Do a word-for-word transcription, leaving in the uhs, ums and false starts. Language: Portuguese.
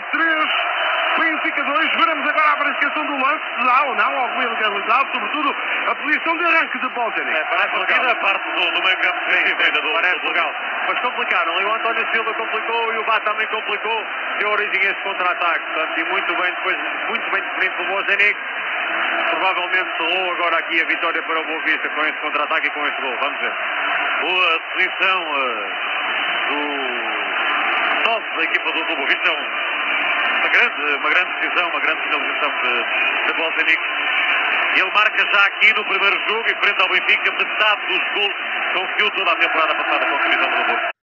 três, Benfica dois. Veremos agora a verificação do lance, se há ou não algum ilegalidade, sobretudo a posição de arranque de Bózenic. É, parece legal. A parte do, do meio campo defensivo ainda do Parece do, legal. Mas complicaram. Ali o António Silva complicou e o Bá também complicou. Deu origem a esse contra-ataque. Portanto, e muito bem, depois, muito bem definido pelo Bózenic. Provavelmente selou agora aqui a vitória para o Boa Vista com esse contra-ataque e com este gol. Vamos ver. Boa posição uh, do nove da equipa do Boa Vista. Uma grande, uma grande decisão, uma grande finalização de, de Bózenic. Ele marca já aqui no primeiro jogo e frente ao Benfica metade dos gols que conseguiu toda a temporada passada com a divisão do Boa.